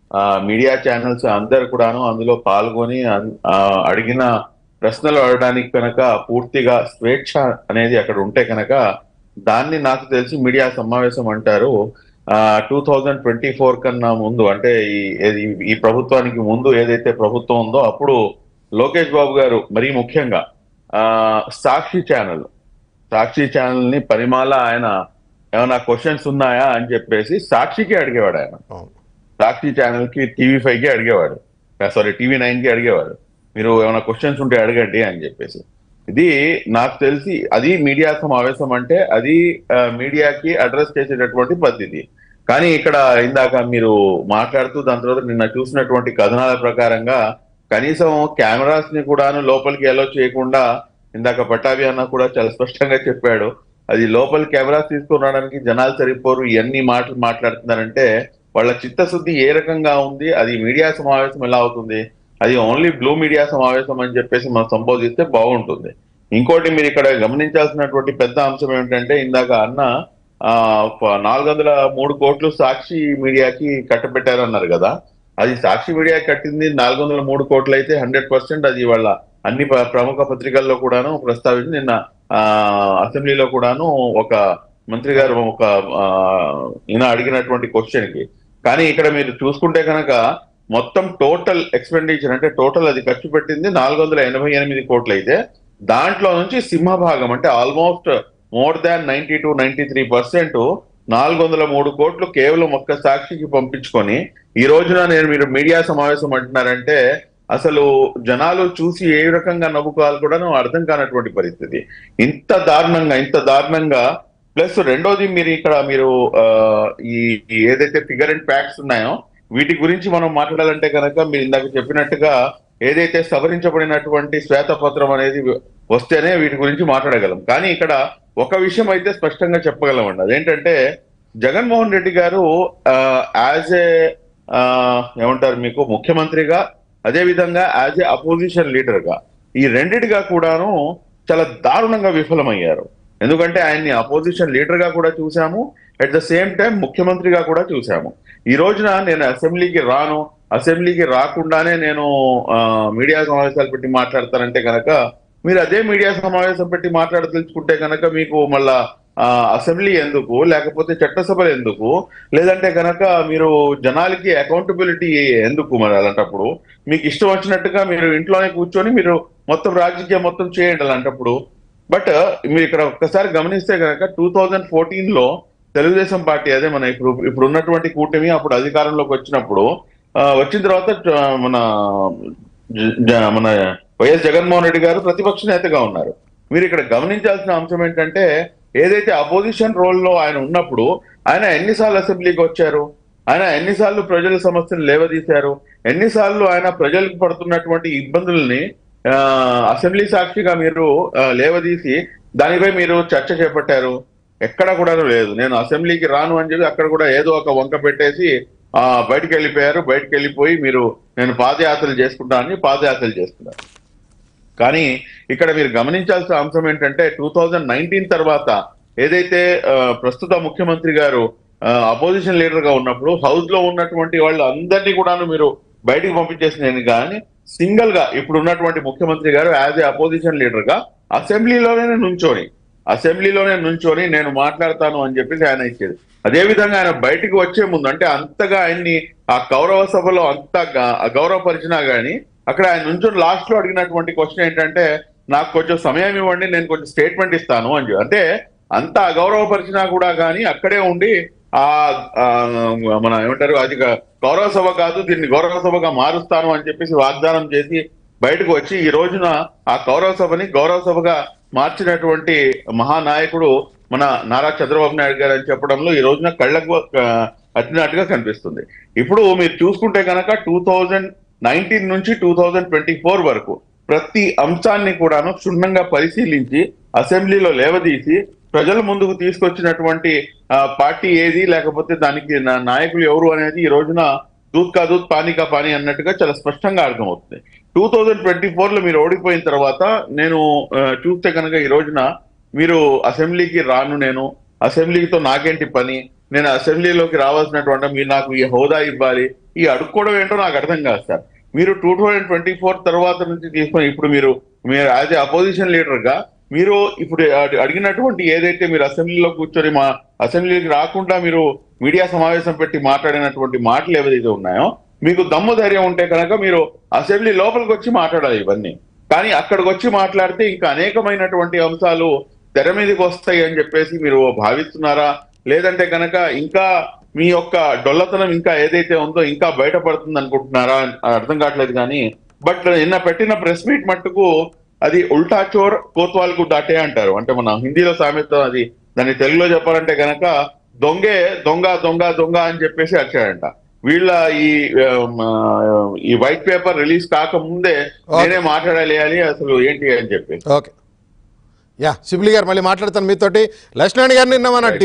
Media channels అందరు కూడాను అందులో పాల్గొని అడిగిన ప్రశ్నలు అడగడానికి కనుక పూర్తిగా స్వేచ్ఛ అనేది అక్కడ ఉంటే కనుక దాన్ని నాకు తెలిసి మీడియా సమావేశం అంటారు. 2024 కన్నా ముందు అంటే ఈ ప్రభుత్వానికి ముందు ఏదైతే ప్రభుత్వం ఉందో అప్పుడు లోకేష్ బాబు గారు మరీ ముఖ్యంగా సాక్షి ఛానల్ ని పరిమాల ఆయన ఏమైనా క్వశ్చన్స్ ఉన్నాయా అని చెప్పేసి సాక్షికి అడిగేవాడు. ఆయన సాక్షి ఛానల్ కి టీవీ5కి అడిగేవాడు, సారీ టీవీ9కి అడిగేవాడు, మీరు ఏమైనా క్వశ్చన్స్ ఉంటే అడగండి అని చెప్పేసి. ఇది నాకు తెలిసి అది మీడియా సమావేశం అంటే అది మీడియాకి అడ్రస్ చేసేటటువంటి పద్ధతి. కానీ ఇక్కడ ఇందాక మీరు మాట్లాడుతూ దాని తర్వాత నిన్న చూసినటువంటి కథనాల ప్రకారంగా కనీసం కెమెరాస్ ని కూడాను లోపలికి అలో చేయకుండా ఇందాక పట్టాభి అన్న కూడా చాలా స్పష్టంగా చెప్పాడు, అది లోపలి కెమెరాస్ తీసుకురావడానికి జనాలు సరిపోరు, ఇవన్నీ మాటలు మాట్లాడుతున్నారంటే వాళ్ళ చిత్తశుద్ధి ఏ రకంగా ఉంది, అది మీడియా సమావేశం ఎలా అవుతుంది, అది ఓన్లీ బ్లూ మీడియా సమావేశం అని చెప్పేసి మనం సంబోధిస్తే బాగుంటుంది. ఇంకోటి మీరు ఇక్కడ గమనించాల్సినటువంటి పెద్ద అంశం ఏమిటంటే ఇందాక అన్న 403 కోట్లు సాక్షి మీడియాకి కట్టబెట్టారన్నారు కదా, అది సాక్షి మీడియా కట్టింది 403 కోట్లు అయితే 100% అది వాళ్ళ అన్ని ప్రముఖ పత్రికల్లో కూడాను ప్రస్తావించి నిన్న అసెంబ్లీలో కూడాను ఒక మంత్రి గారు ఒక ఈయన అడిగినటువంటి క్వశ్చన్ కి. కానీ ఇక్కడ మీరు చూసుకుంటే కనుక మొత్తం టోటల్ ఎక్స్పెండిచర్ అంటే టోటల్ అది ఖర్చు పెట్టింది 488 కోట్లు అయితే దాంట్లో నుంచి సింహభాగం అంటే ఆల్మోస్ట్ మోర్ దాన్ 92-93% 403 కోట్లు కేవలం ఒక్క సాక్షికి పంపించుకొని ఈ రోజున మీరు మీడియా సమావేశం అంటున్నారంటే అసలు జనాలు చూసి ఏ రకంగా నవ్వుకోవాలి కూడా అర్థం కానటువంటి పరిస్థితి. ఇంత దారుణంగా ప్లస్ రెండోది మీరు ఈ ఏదైతే ఫిగర్ అండ్ ఫ్యాక్ట్స్ ఉన్నాయో వీటి గురించి మనం మాట్లాడాలంటే కనుక మీరు ఇందాక చెప్పినట్టుగా ఏదైతే సవరించబడినటువంటి శ్వేతపత్రం అనేది వస్తేనే వీటి గురించి మాట్లాడగలం. కానీ ఇక్కడ ఒక విషయం అయితే స్పష్టంగా చెప్పగలమండి, అదేంటంటే జగన్మోహన్ రెడ్డి గారు యాజ్ ఏమంటారు మీకు ముఖ్యమంత్రిగా అదే విధంగా యాజ్ ఏ అపోజిషన్ లీడర్ గా ఈ రెండిటిగా కూడాను చాలా దారుణంగా విఫలమయ్యారు. ఎందుకంటే ఆయన్ని అపోజిషన్ లీడర్ గా కూడా చూసాము, అట్ ద సేమ్ టైం ముఖ్యమంత్రిగా కూడా చూసాము. ఈ రోజున నేను అసెంబ్లీకి రాకుండానే నేను మీడియా సమావేశాలు పెట్టి మాట్లాడతానంటే కనుక మీరు అదే మీడియా సమావేశం పెట్టి మాట్లాడదలుచుకుంటే కనుక మీకు మళ్ళా అసెంబ్లీ ఎందుకు, లేకపోతే చట్టసభలు ఎందుకు, లేదంటే కనుక మీరు జనాలకి అకౌంటబిలిటీ ఎందుకు? మరి అలాంటప్పుడు మీకు ఇష్టం వచ్చినట్టుగా మీరు ఇంట్లోనే కూర్చొని మీరు మొత్తం రాజకీయం మొత్తం చేయండి అలాంటప్పుడు. బట్ మీరు ఇక్కడ ఒక్కసారి గమనిస్తే కనుక 2014లో తెలుగుదేశం పార్టీ అదే మన ఇప్పుడు ఉన్నటువంటి కూటమి అప్పుడు అధికారంలోకి వచ్చిన తర్వాత మన వైఎస్ జగన్మోహన్ రెడ్డి గారు ప్రతిపక్ష నేతగా ఉన్నారు. మీరు ఇక్కడ గమనించాల్సిన అంశం ఏంటంటే ఏదైతే అపోజిషన్ రోల్లో ఆయన ఉన్నప్పుడు ఆయన ఎన్నిసార్లు అసెంబ్లీకి వచ్చారు, ఆయన ఎన్నిసార్లు ప్రజల సమస్యలు లేవదీశారు, ఎన్నిసార్లు ఆయన ప్రజలకు పడుతున్నటువంటి ఇబ్బందుల్ని అసెంబ్లీ సాక్షిగా మీరు లేవదీసి దానిపై మీరు చర్చ చేపట్టారు. ఎక్కడ కూడా లేదు. నేను అసెంబ్లీకి రాను అని చెప్పి అక్కడ కూడా ఏదో ఒక వంక పెట్టేసి బయటకు వెళ్ళిపోయారు. బయటకు వెళ్ళిపోయి నేను పాదయాత్రలు చేసుకున్నారు. కానీ ఇక్కడ మీరు గమనించాల్సిన అంశం ఏంటంటే 2019 తర్వాత ఏదైతే ప్రస్తుత ముఖ్యమంత్రి గారు అపోజిషన్ లీడర్ గా ఉన్నప్పుడు హౌస్ లో ఉన్నటువంటి వాళ్ళు అందరినీ కూడా మీరు బయటికి పంపించేసిన కానీ సింగిల్ గా ఇప్పుడు ఉన్నటువంటి ముఖ్యమంత్రి గారు యాజ్ ఏ అపోజిషన్ లీడర్ గా అసెంబ్లీలోనే నుంచొని నేను మాట్లాడతాను అని చెప్పేసి ఆయన ఇచ్చేది. అదేవిధంగా ఆయన బయటికి వచ్చే ముందు అంటే అంతగా ఆయన్ని ఆ కౌరవ సభలో అంతగా అగౌరవపరిచినా గానీ అక్కడ ఆయన నుంచి లాస్ట్ లో అడిగినటువంటి క్వశ్చన్ ఏంటంటే నాకు కొంచెం సమయం ఇవ్వండి, నేను కొంచెం స్టేట్మెంట్ ఇస్తాను అని చెప్పి. అంటే అంత అగౌరవపరిచినా కూడా కానీ అక్కడే ఉండి మన ఏమంటారు అది గౌరవ సభ కాదు దీన్ని గౌరవ సభగా మారుస్తాను అని చెప్పేసి వాగ్దానం చేసి బయటకు వచ్చి ఈ రోజున ఆ కౌరవ సభని గౌరవ సభగా మార్చినటువంటి మహానాయకుడు మన నారా చంద్రబాబు నాయుడు గారు అని చెప్పడంలో ఈ రోజున కళ్ళకు అట్టినట్టుగా కనిపిస్తుంది. ఇప్పుడు మీరు చూసుకుంటే కనుక 2019 నుంచి 2024 వరకు ప్రతి అంశాన్ని కూడాను క్షుణ్ణంగా పరిశీలించి అసెంబ్లీలో లేవదీసి ప్రజల ముందుకు తీసుకొచ్చినటువంటి పార్టీ ఏది, లేకపోతే దానికి నాయకులు ఎవరు అనేది ఈ రోజున దూద్ కా దూద్ పానీ కా పానీ అన్నట్టుగా చాలా స్పష్టంగా అర్థమవుతుంది. 2024లో మీరు ఓడిపోయిన తర్వాత నేను చూస్తే కనుక ఈ రోజున మీరు అసెంబ్లీకి రాను, నేను అసెంబ్లీతో నాకేంటి పని, నేను అసెంబ్లీలోకి రావాల్సినటువంటి మీరు నాకు ఈ హోదా ఇవ్వాలి, ఈ అడుక్కోవడం ఏంటో నాకు అర్థం కాదు సార్. మీరు 2024 తర్వాత నుంచి తీసుకొని ఇప్పుడు మీరు యాజ్ ఏ అపోజిషన్ లీడర్ గా మీరు ఇప్పుడు అడిగినటువంటి ఏదైతే మీరు అసెంబ్లీలో కూర్చొని మా అసెంబ్లీకి రాకుండా మీరు మీడియా సమావేశం పెట్టి మాట్లాడినటువంటి మాటలు ఏవైతే ఉన్నాయో, మీకు దమ్ము ధైర్యం ఉంటే కనుక మీరు అసెంబ్లీ లోపలికి వచ్చి మాట్లాడాలి ఇవన్నీ. కానీ అక్కడికి వచ్చి మాట్లాడితే ఇంకా అనేకమైనటువంటి అంశాలు తెర మీదకి వస్తాయి అని చెప్పేసి మీరు భావిస్తున్నారా, లేదంటే కనుక ఇంకా మీ యొక్క డొల్లతనం ఇంకా ఏదైతే ఉందో ఇంకా బయటపడుతుంది అనుకుంటున్నారా అర్థం కావట్లేదు. కానీ బట్ నిన్న పెట్టిన ప్రెస్ మీట్ మట్టుకు అది ఉల్టా చోర్ కోత్వాల్కు దాటే అంటారు. అంటే మన హిందీలో సామెత అది, దాన్ని తెలుగులో చెప్పాలంటే కనుక దొంగే దొంగ దొంగ దొంగ అని చెప్పేసి వచ్చాడంట. వీళ్ళ ఈ వైట్ పేపర్ రిలీజ్ కాకముందే నేనే మాట్లాడాలి అని అసలు ఏంటి అని చెప్పి. ఓకే, యా శిబ్లి గారు మళ్ళీ మాట్లాడతాను మీతోటి. లక్ష్మణ్ గారిని నిన్న మన